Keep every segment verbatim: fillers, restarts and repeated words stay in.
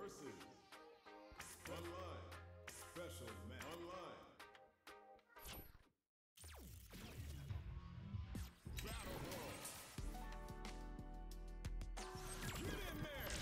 versus Online Special Match. Online Battle Hall. Get in there!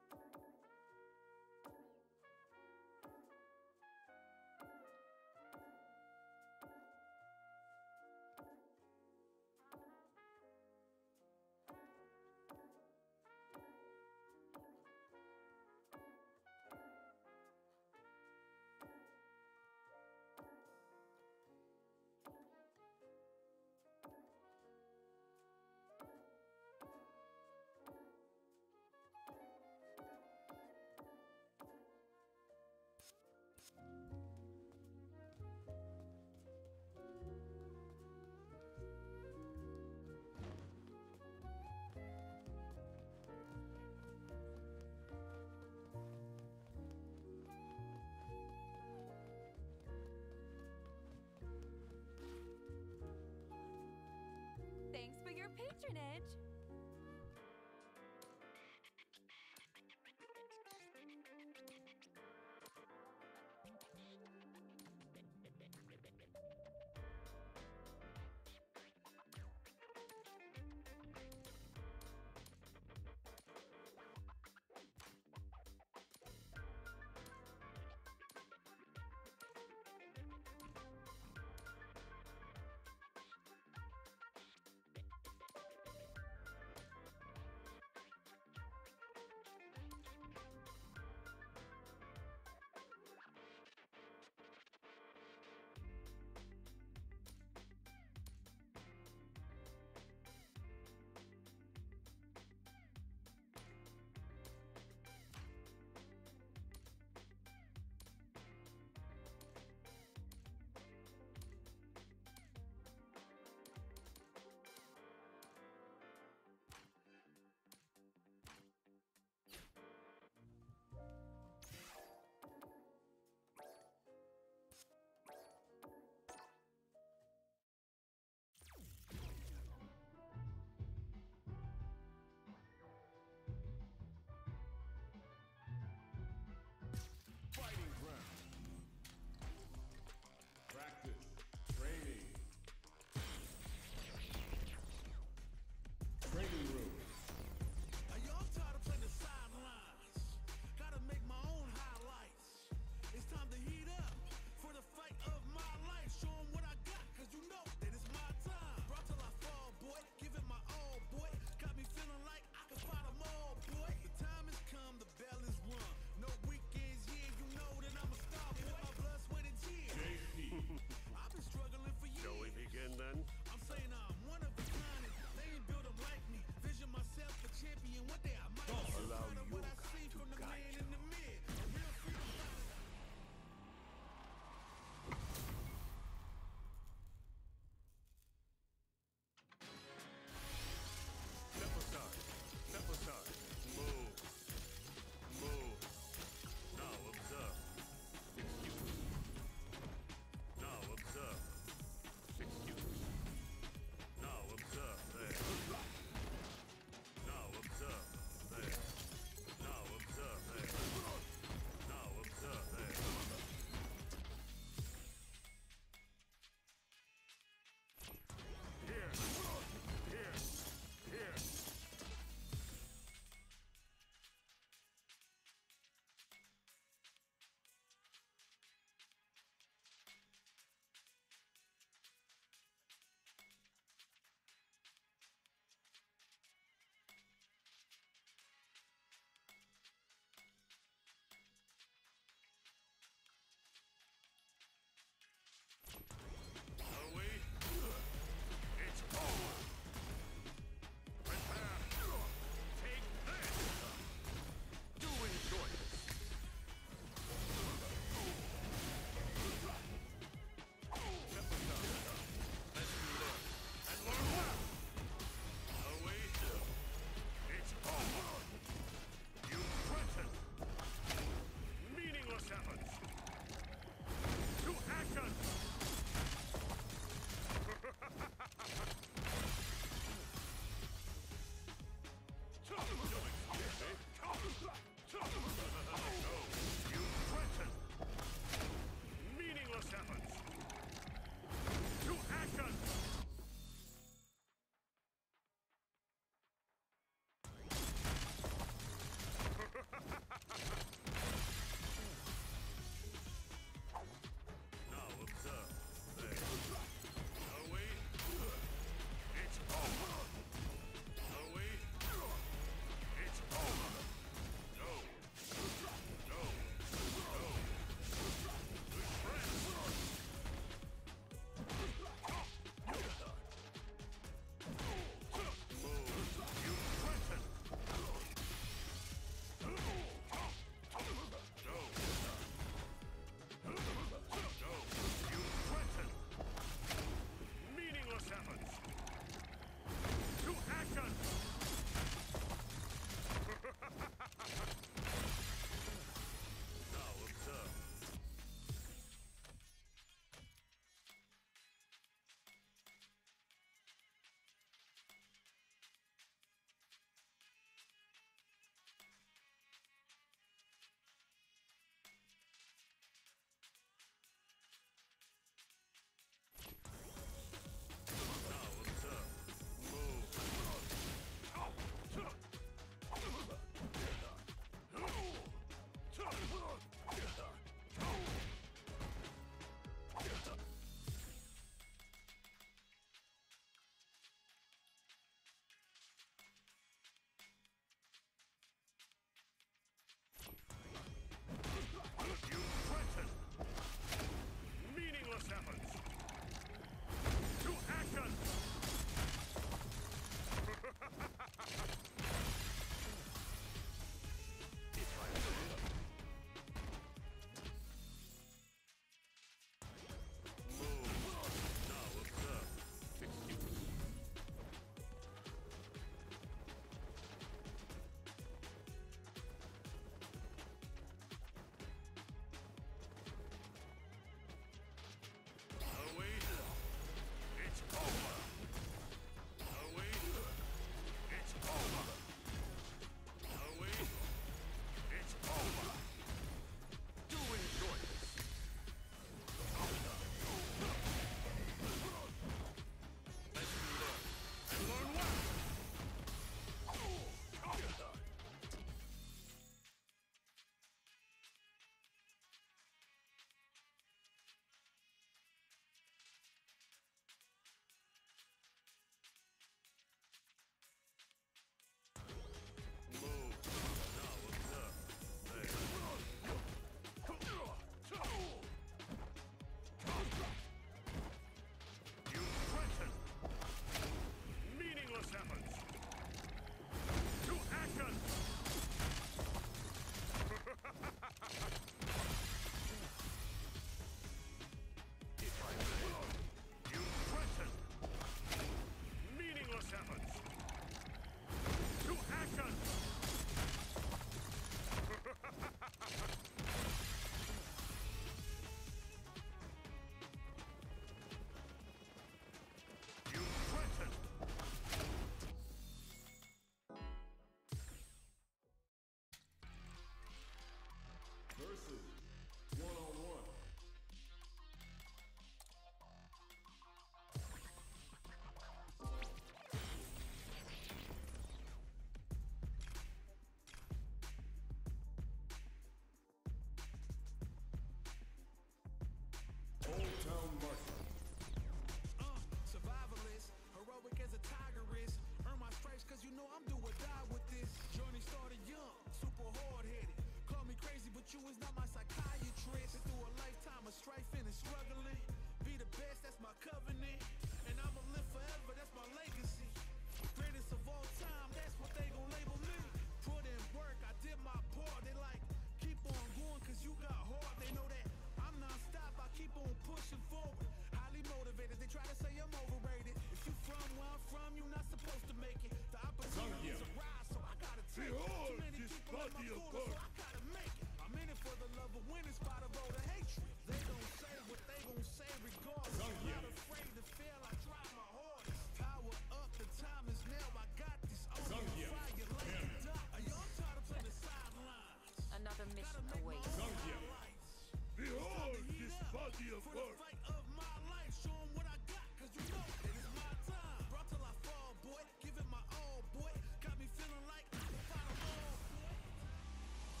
cause you know I'm do or die with this. Journey started young, super hard-headed. Call me crazy, but you is not my psychiatrist. Been through a lifetime of strifing and struggling. Be the best, that's my covenant. And I'ma live forever, that's my legacy. Greatest of all time, that's what they gon' label me. Put in work, I did my part. They like, keep on going, cause you got heart. They know that I'm non-stop, I keep on pushing forward. Highly motivated, they try to say I'm overrated. If you from where I'm from, you not supposed to make it. The opportunities arise, so I gotta take it. Too many people in my corner, so I gotta make it. I'm in it for the love of winning, spot a road of hatred. They gon' say what they gon' say regardless. I'm not afraid to fail, I try my hardest. Power up, the time is now, I got this. I'm on fire like a duck. Are y'all tired of playing the sidelines? Another mission awaits. Behold this body of For the work. fight of my life, show 'em what I got, cause you know it is my time. Brought till I fall, boy, give it my all, boy. Got me feeling like I can fight 'em all, boy.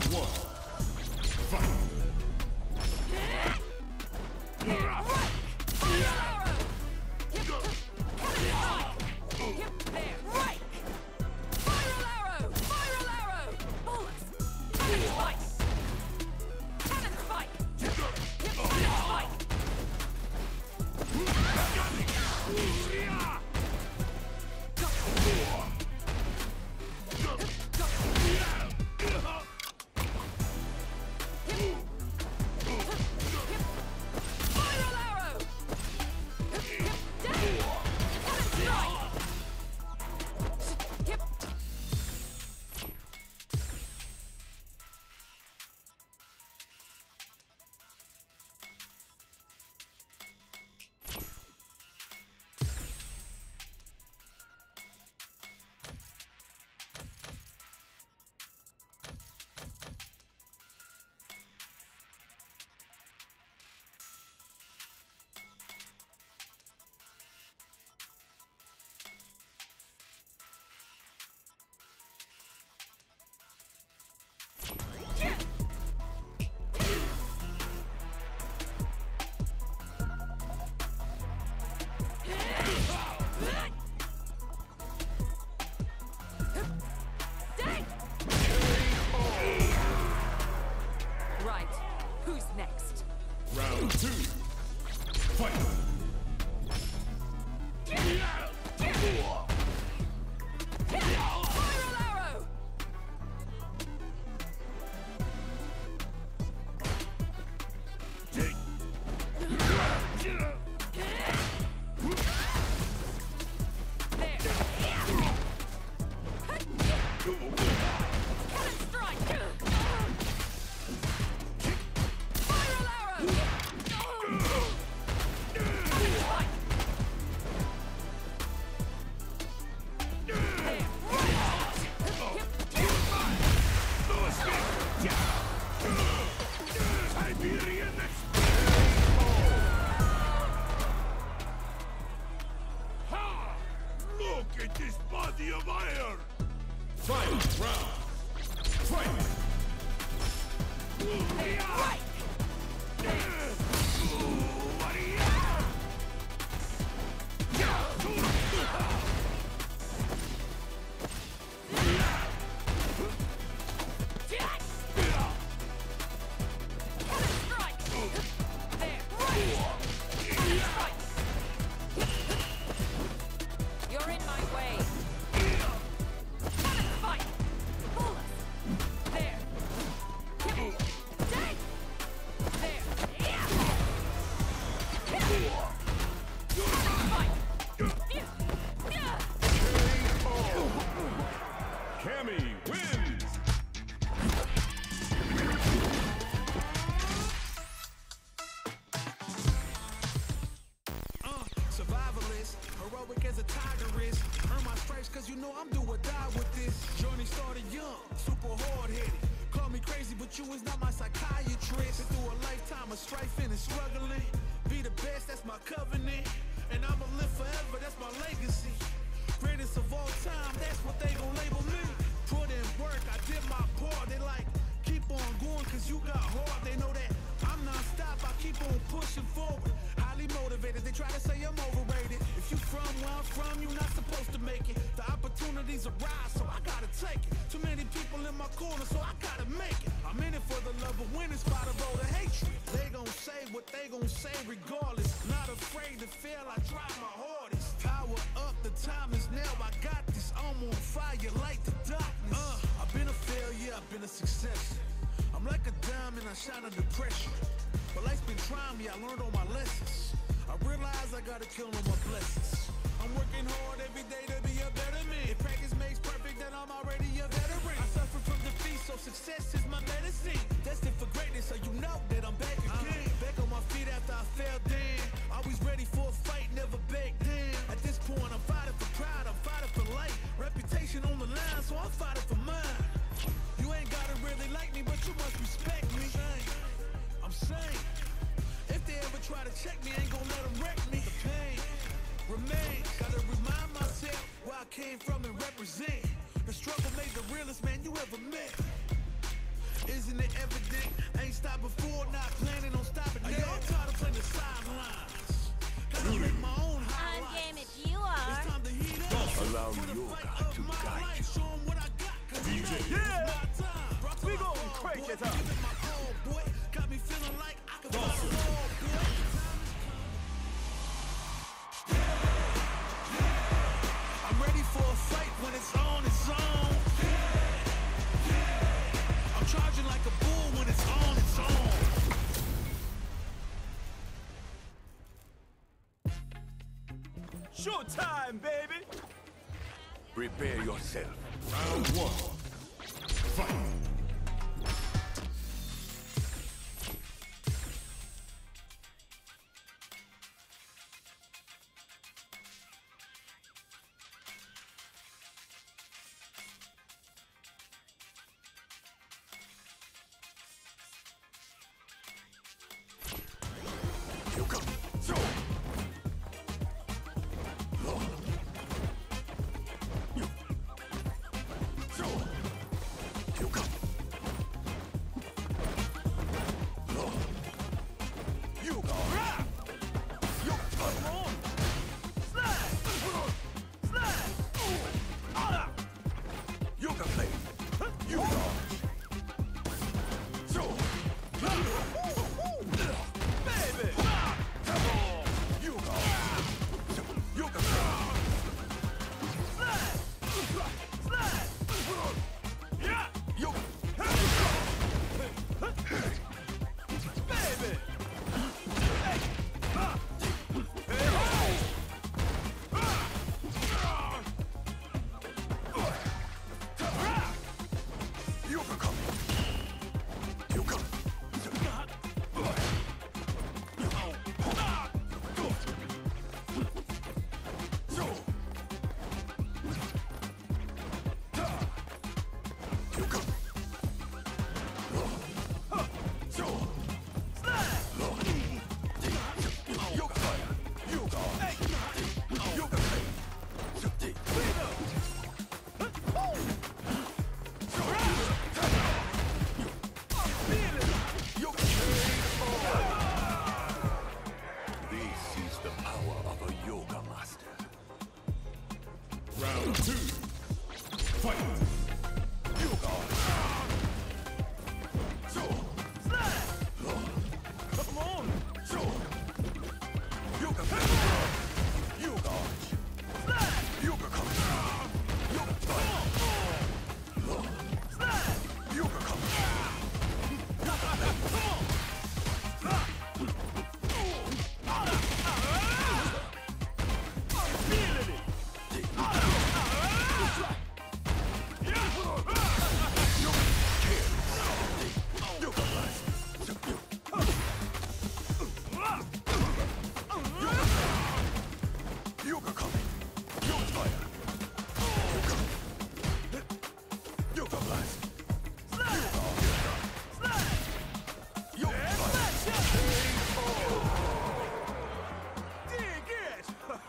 one. Fight. Round two. Fight. Look at this body of iron! Final round! Fight! Right! Cause you know I'm do or die with this. Journey started young, super hard-headed. Call me crazy, but you is not my psychiatrist. Been through a lifetime of strifing and struggling. Be the best, that's my covenant. And I'ma live forever, that's my legacy. Greatest of all time, that's what they gon' label me. Put in work, I did my part. They like, keep on going cause you got hard. They know that I'm non-stop, I keep on pushing forward. Highly motivated, they try to say I'm overrated. If you from where I'm from, you're not supposed to make it. The opportunities arise, so I gotta take it. Too many people in my corner, so I gotta make it. I'm in it for the love of winning, spot of all the hatred. They gon' say what they gon' say regardless. Not afraid to fail, I try my hardest. Power up, the time is now, I got this. I'm on fire like the darkness. Uh, I've been a failure, I've been a success. I'm like a diamond, I shine under pressure. But life's been trying me, I learned all my lessons. I realize I gotta kill all my blessings. I'm working hard every day to be a better man. If practice makes perfect, then I'm already a veteran. I suffer from defeat, so success is my medicine. Destined for greatness, so you know that I'm back again. I'm back on my feet after I fell down. Always ready for a fight, never back down. At this point, I'm fighting for pride, I'm fighting for life. Reputation on the line, so I'm fighting for mine. You ain't gotta really like me, but you must respect me. I'm saying, if they ever try to check me, ain't gonna let them wreck me. The pain remains, gotta remind myself where I came from and represent. The struggle made the realest man you ever met. Isn't it evident? Ain't stopped before, not planning on stopping now. I'm tired of playing the sidelines. Gotta make my own I'm highlights. game if you are. It's time to heat up. Allow For the yoga fight of to my guide life. you. Show 'em what I got, 'cause you know Yeah. it's my time. Brought to We my gon' ball, crank boy. it up. Give it my all, boy. Got me feeling like I can fly the ball, boy. I'm ready for a fight when it's on, it's on. I'm charging like a bull when it's on, it's on. Showtime, baby! Prepare yourself. Round one. Fight. Yoga. So. You. So. Yoga. Yoga. Yoga. Yoga play. Yoga. So. Baby! Yoga. Yoga. Yeah! Yoga. Baby! Yoga coming. Yoga. So. Yoga. So. Yoga fire. Yoga. Yoga play. Yoga. This is the power of a yoga master. Round two. Fight. Yoga. So. Come on! So. Yoga. Yoga. Yoga comes. Yoga fire. Yoga comes. Yoga blast. Yoga coming. Yoga fire. Yoga. Yoga blast. Yoga. Yoga fire. Dig it!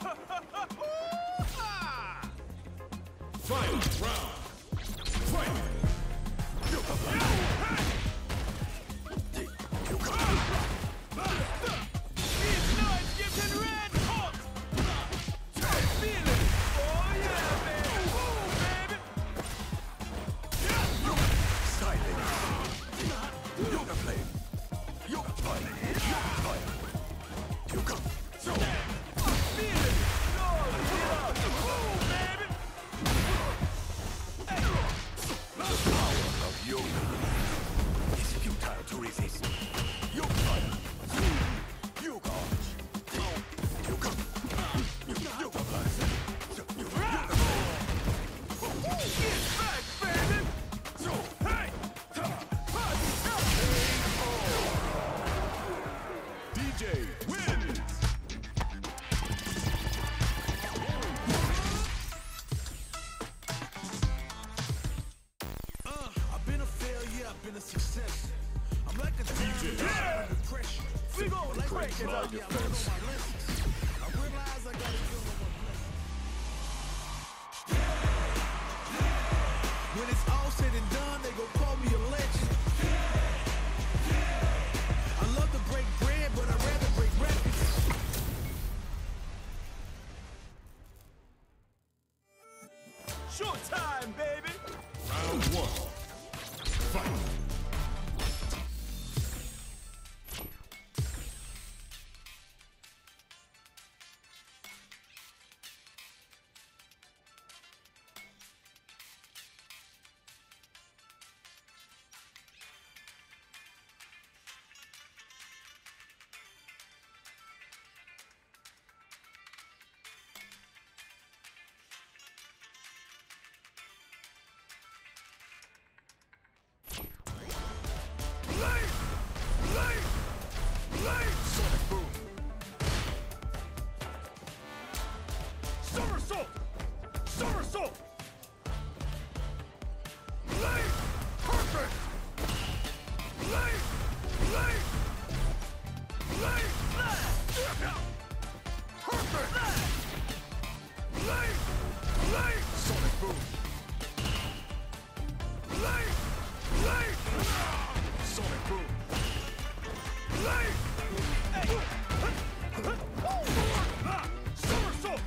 Final round. Fight. Yoga blast. Yoga. These knives getting red hot! Feel it! Oh yeah, baby! Ooh, baby! Silence. Yoga flame. Yoga fire. Yoga fire. Yoga. So. Feel it! Lord, get up! Ooh, baby! The power of yoga is futile to resist. Yoga fire. Yoga. Yoga. Yoga blast. Yoga. Get back, baby! So. Hey! D J wins. Uh, I've been a failure, I've been a success. I'm like a D J. under pressure. We gon' Like crank it I up! learned all my lessons. I realize I gotta deal with my blessings. When it's all said and done, they gon' call me a legend. Showtime, baby! Round one. Fight. Sonic boom. Somersault. Somersault. Late. Perfect. Late. Late. Late. Perfect. Late. Late. Sonic boom. Late. Late. Sonic boom. Late. Somersault!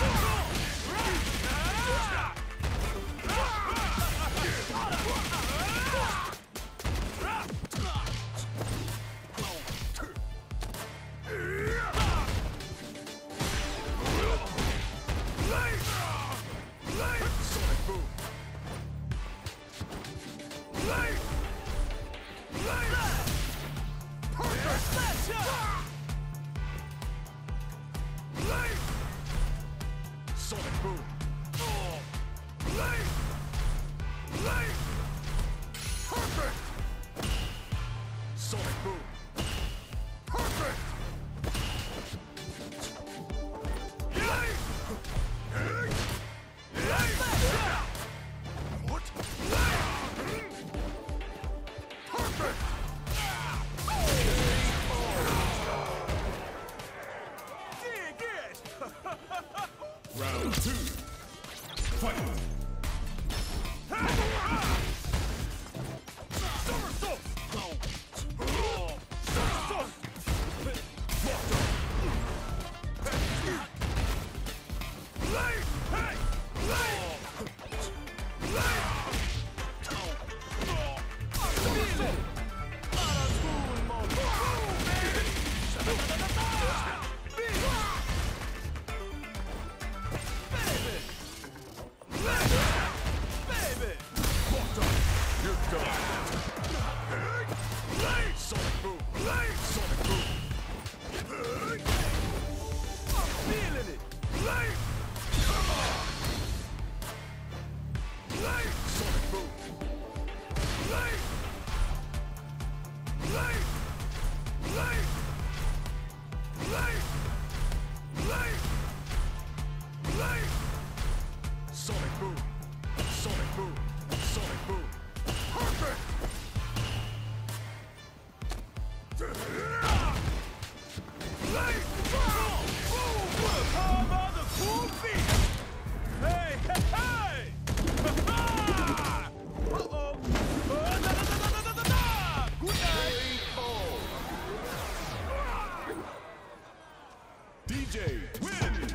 Sonic boom! Late! Late! Perfect! Late! Sonic boom! Late! Late! Perfect! Sonic boom! Perfect! Late! Late! What? Late! Perfect! Round two. Fight. Somersault. Somersault. Late. Hey. Late. Late. Somersault. Sonic boom! Late! Sonic boom! I'm feeling it! Late! Come on! Late! Sonic boom! Late! Late! Late! Late! Late! Late! Sonic boom! Sonic boom! Sonic boom! Perfect! Late! How about the cool feet? Hey, hey, hey! Ha-ha! Uh-oh! Oh, da, da, da, da, da, da, da. Good night! D J wins!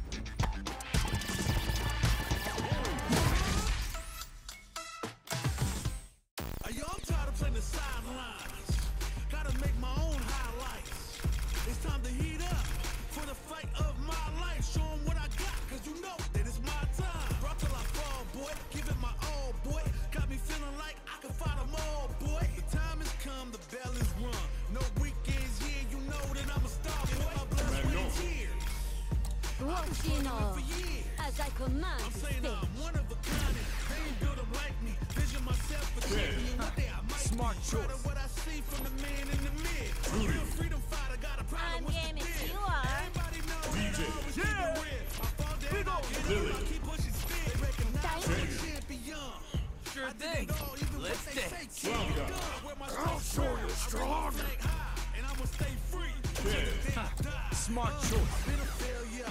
Yo, I'm tired of playing the sidelines. Gotta make my own highlights. It's time to heat up for the fight of my life. Show 'em what I got, cause you know that it's my time. Brought till I fall, boy. Give it my all, boy. Got me feeling like I can fight 'em all, boy. The time has come, the bell is rung. No weekends here, you know that I'm a star, boy. My blood, sweat, and tears. Won't you know, as I command I'm the saying stage. I'm one of a kind, and they ain't built 'em like me. Vision myself for taking you one day I might Smart be. choice. Proud of what I see from the man in the mid. Real freedom fighter, got a problem I'm with the game if bid. you are. Everybody know D J. that I always keep Yeah. it real. I fall down, Big I ol' get up, Lily. I keep pushing speed. They recognize I'm a Dang. champion. Sure I did thing. it all, even Let's what they say dance. can't be Welcome. done. Where my I'll strength show from. you I bring strong. the flag high, and I'ma stay free. Yeah. Die. Smart Uh, choice. Been a failure.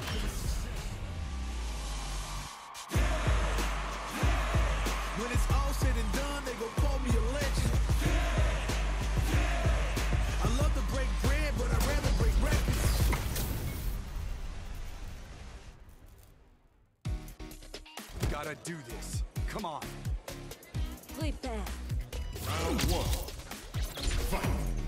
When it's all said and done, they gon' call me a legend. I love to break bread, but I'd rather break records. gotta do this. Come on. Prepare. Round one. Fight.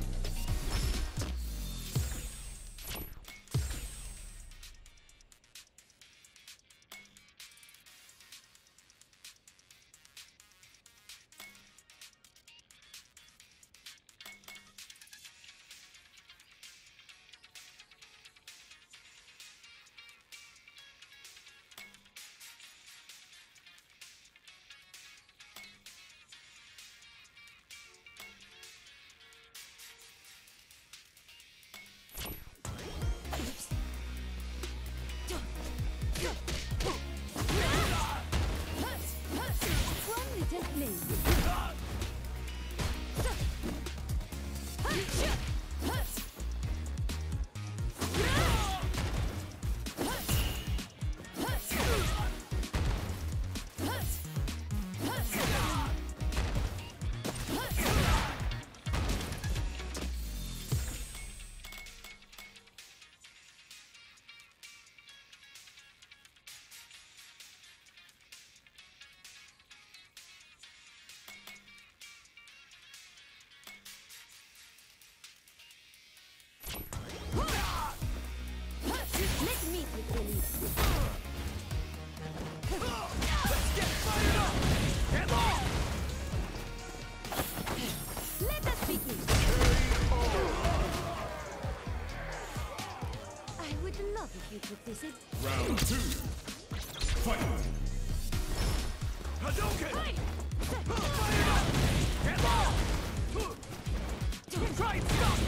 Let's meet with Billy. Let's get fired up! Get off! Let us begin. I would love if you took this in. Round two. Fight. Hadouken! Fight! Fire up! Get off! Try and stop!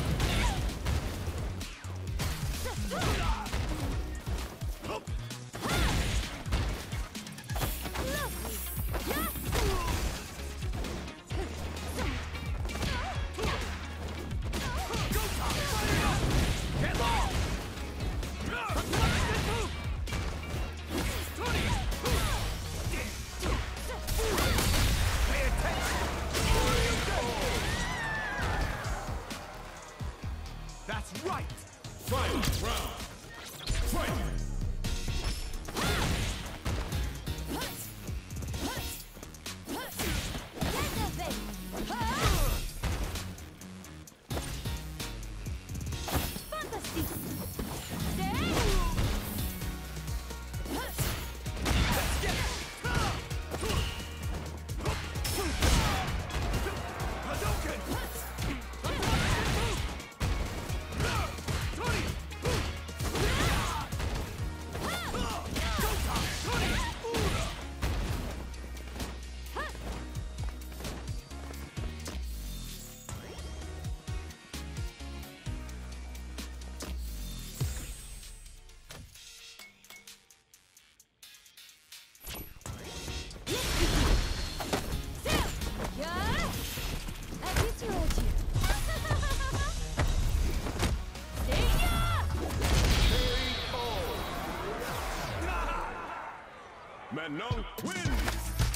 That's right! Final round. Fight. Manon wins!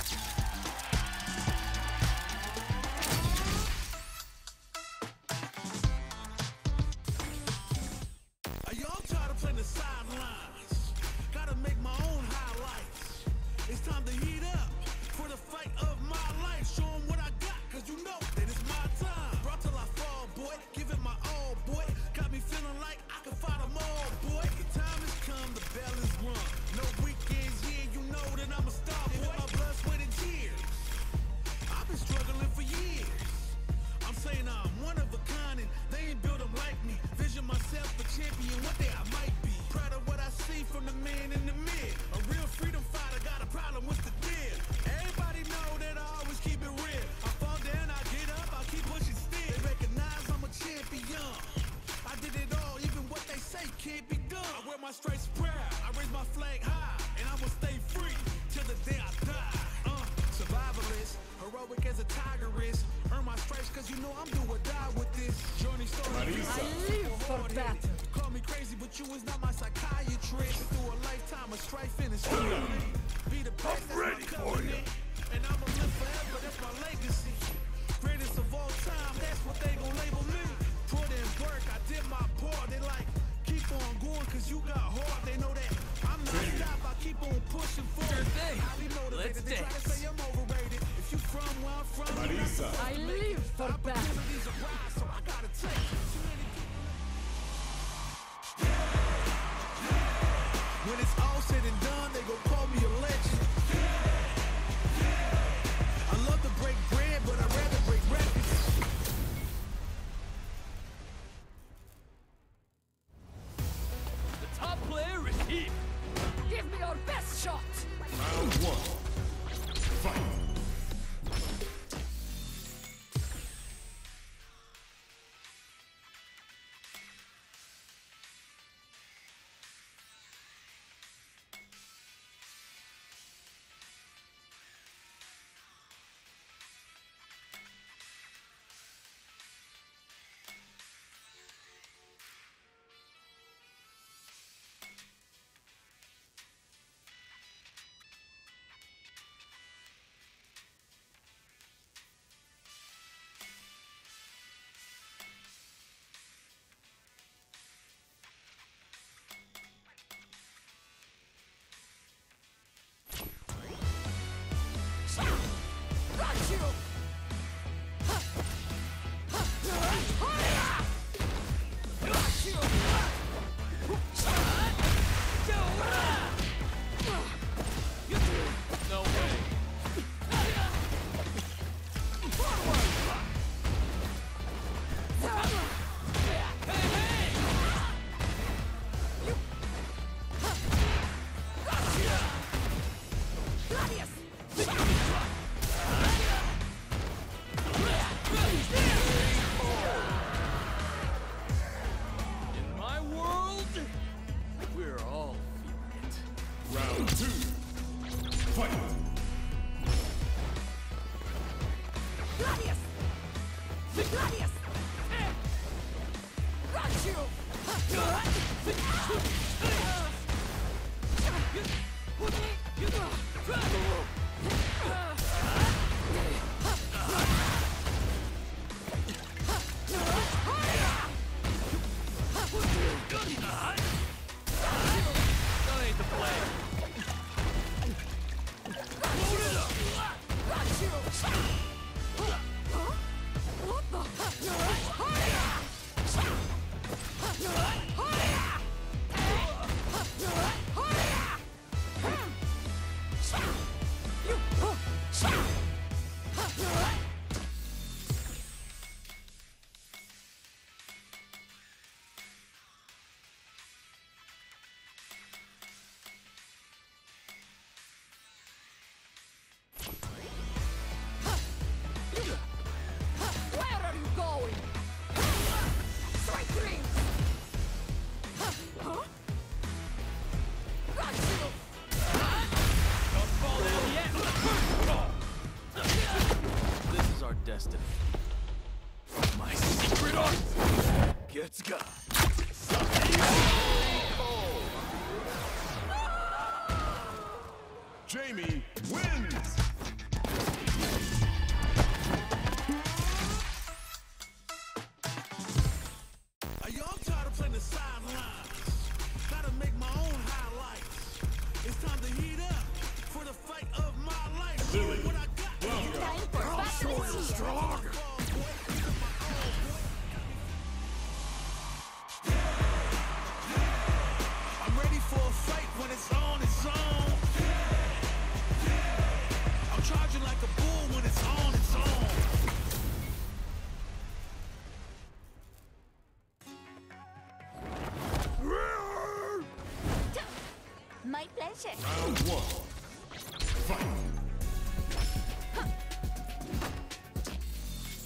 Y'all try to play the sidelines. Gotta make my own highlights. It's time to heat up for the fight of my life. Show 'em what I got, cause you know that it's my time. Brought till I fall, boy. Give it my all, boy. Got me feeling like I can fight them all, boy. The time has come, the bell is rung. No weekends here, you know that I'm a star, boy. My blood, sweat, and tears. I've been struggling for years. I'm saying I'm one of a kind and they ain't built them like me. Vision myself a champion, one day I might be. Proud of what I see from the man in the mid. A real freedom fighter, got a problem with the deal. Everybody know that I always keep it real. I fall down, I get up, I keep pushing still. They recognize I'm a champion. I did it all, even what they say can't be done. I wear my stripes proud, I raise my flag high, and I will stay free till the day I die. Uh, survivalist, heroic as a tigress. Earn my stripes cause you know I'm do or die with this. Journey started. I live for battle. Call me crazy, but you is not my psychiatrist. Through a lifetime of strife and struggling. Be the best, that's my covenant. And I'ma live forever, that's my legacy. Greatest of all time, that's what they gon' label me. Put in work, I did my part. They like, keep on going cause you got hard. They know that I'm not stop, I keep on pushing forward. Sure thing. Highly motivated, They try to sticks. say I'm overrated. If you from where I'm from, Marisa. I live for battle. opportunities arise, so I gotta take too many people. When it's all said and done, they gon' call me a legend. I love to break bread, but I'd rather break records. The top player is here. Give me your best shot. Round one. Fight. Got you. Got you. No way. In my world, we're all feeling it. Round two. Fight. Gladius! Gladius! Got you! That ain't the play. Got you! Huh? What the? Where are you going? Strike three! Huh? Got you! Don't fall down yet. This is our destiny. My secret art gets got. Jamie wins. Hey, yo, I'm tired of playing the sidelines. Gotta make my own highlights. It's time to heat up for the fight of my life. Lily, What I got? Time for battle is here. Strong. I'm ready for a fight when it's on its own. I'm charging like a bull when it's on its own. My pleasure. Round one. Fight.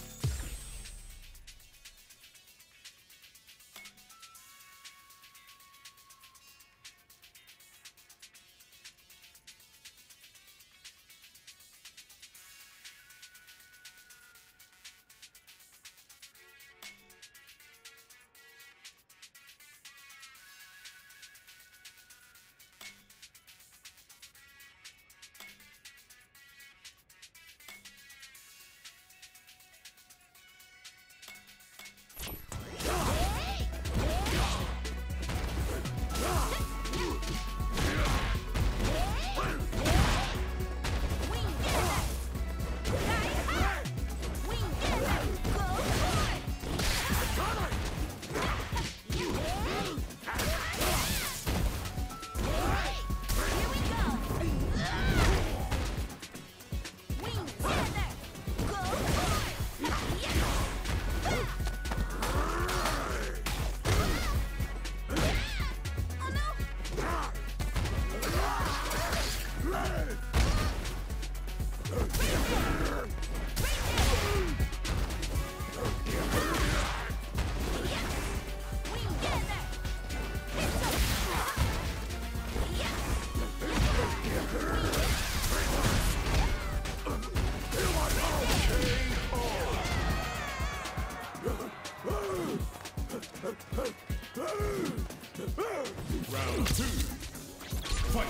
Round two. Fight.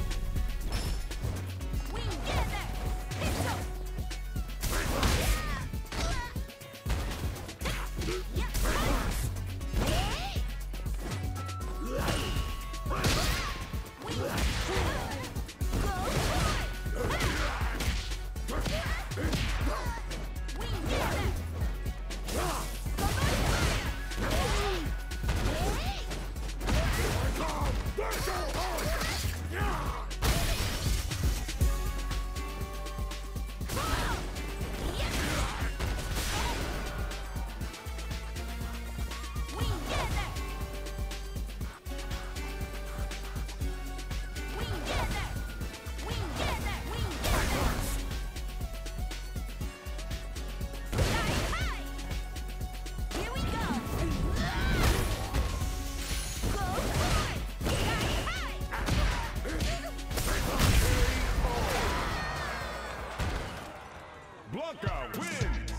Blanca wins!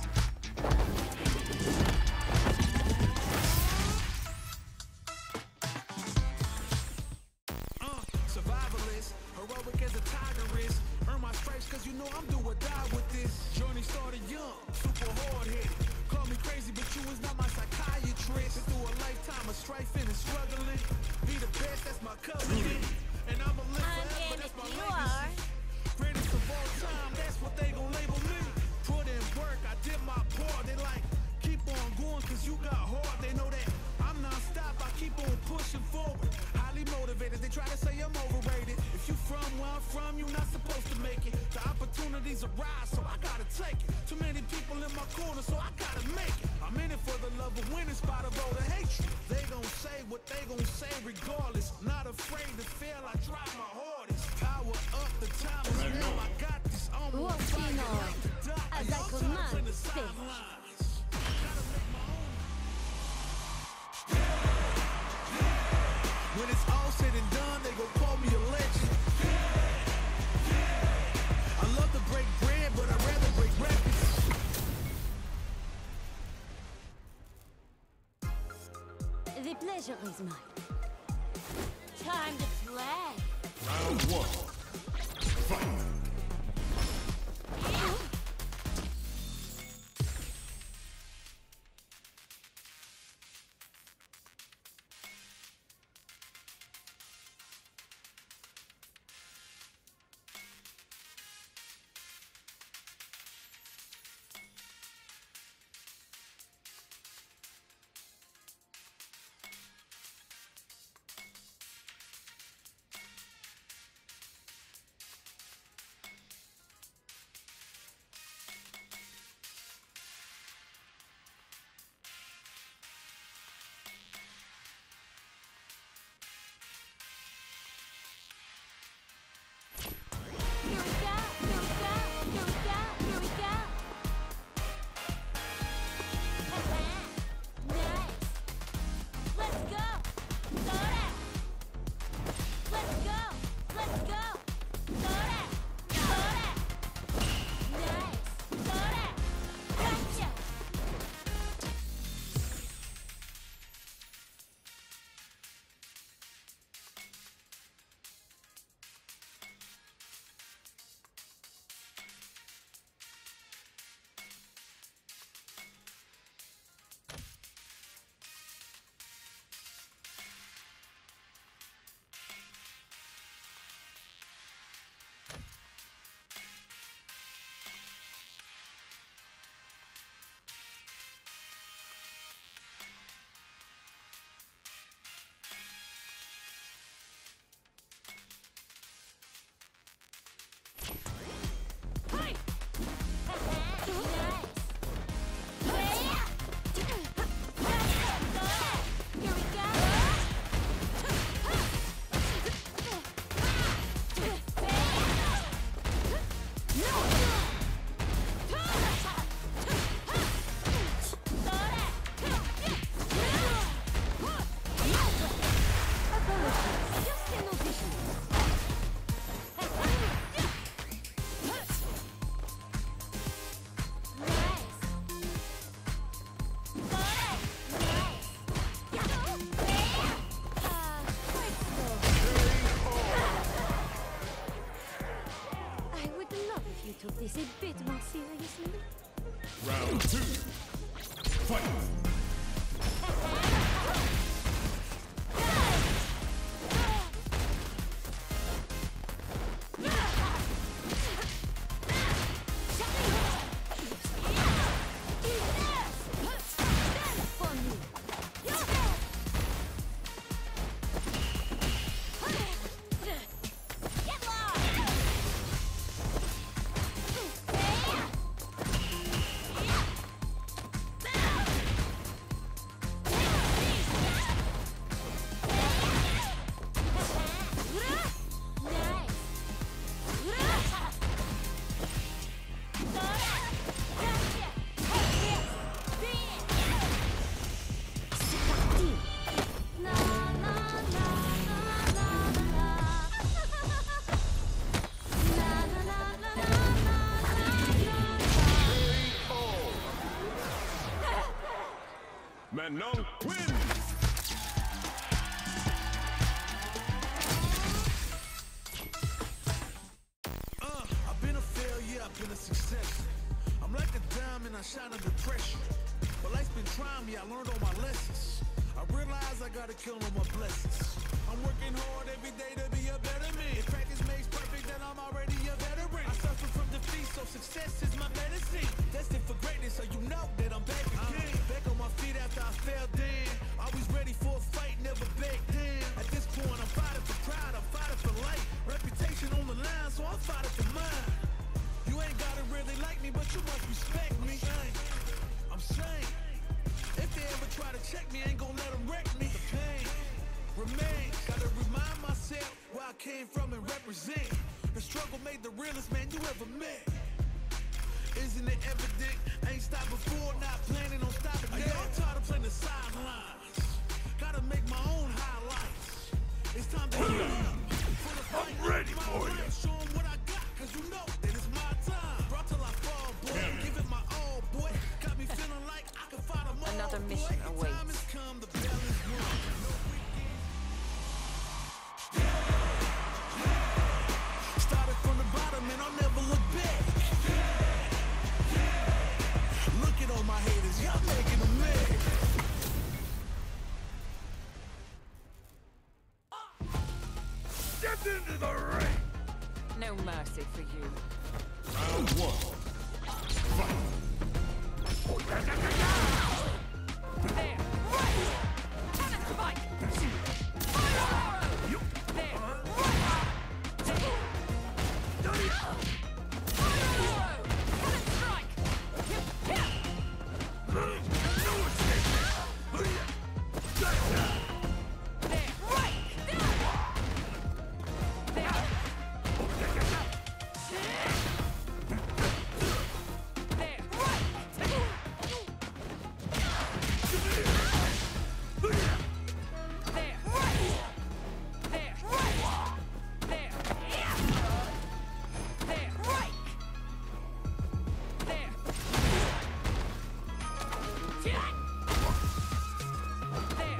Uh, survivalist, heroic as a tiger is. Earn my stripes cause you know I'm do or die with this. Journey started young, super hard-headed. Call me crazy, but you was not my psychiatrist. Been through a lifetime of strifing and struggling. Be the best, that's my covenant. And I'ma live I'm forever, in that's if my you legacy. Greatest of all time, that's what they gon' label me. Put in work, I did my part. They like, keep on going cause you got hard. They know that I'm non-stop, I keep on pushing forward. Highly motivated, they try to say I'm overrated. If you from where I'm from, you not supposed to make it. The opportunities arise, so I gotta take it. Too many people in my corner, so I gotta make it. I'm in it for the love of winning, spot of all the hatred. They gon' say what they gon' say regardless. Not afraid to fail, I try my hardest. Power up, the time is now, I got this. I'm on fire, Walking on like the doc. as I Y'all command times in the fate. sidelines. Gotta make my own. When it's all said and done, they gon' call me a legend. I love to break bread, but I'd rather break records. The pleasure is mine. Time to play. Round one. Fight. You took this a bit more seriously. Round two. Fight! Manon wins! Uh, I've been a failure, I've been a success. I'm like a diamond, I shine under pressure. But life's been trying me, I learned all my lessons. I realize I gotta kill all my blessings. I'm working hard every day to be a better man. If practice makes perfect, then I'm already a veteran. I suffer from defeat, so success is my medicine. Destined for greatness, so you know that I'm back again. I'm back on my feet after I fell down. Always ready for a fight, never back down. At this point, I'm fighting for pride, I'm fighting for life. Reputation on the line, so I'm fighting for mine. You ain't gotta really like me, but you must respect me. I'm saying, if they ever try to check me, ain't gon' let them wreck me. The pain remains. Gotta remind myself where I came from and represent. The struggle made the realest man you ever met. Isn't it evident? I ain't stopped before, not planning on stopping now. Y'all tired of playing the sidelines. Gotta make my own highlights. It's time to heat up. For the fight, I'm ready for you. Show 'em what I got, cause you know that it's my time. Brought till I fall, boy. Give it my all, boy. Got me feeling like I can fight 'em all. Another mission boy. awaits. Time has come, the bell is rung. Started from the bottom and I'll never look back. Look at all my haters, y'all making them mad. Step into the ring! No mercy for you. Round one. Fight! There! Right! Cannon spike! Fire arrow! There! Right! There! Fire arrow! Cannon strike! Here! Here! No escape! There! Right! There! There! There! Right! There! Right! There! Right! There! Yeah! There! Right! There! Yeah! There!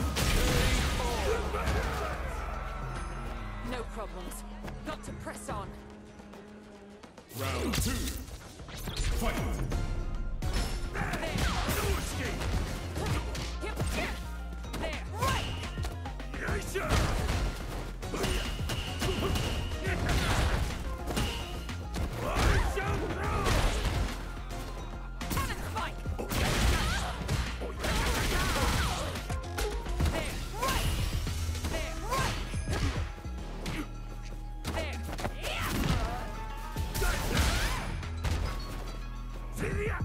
No problems. Got to press on. Round two. Fight! There! No escape! Here! Here! There! Right! Yes, sir! I shall rule! Cannon spike! There! Right! There! Right! There! Yeah! Syria!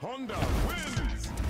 Honda wins!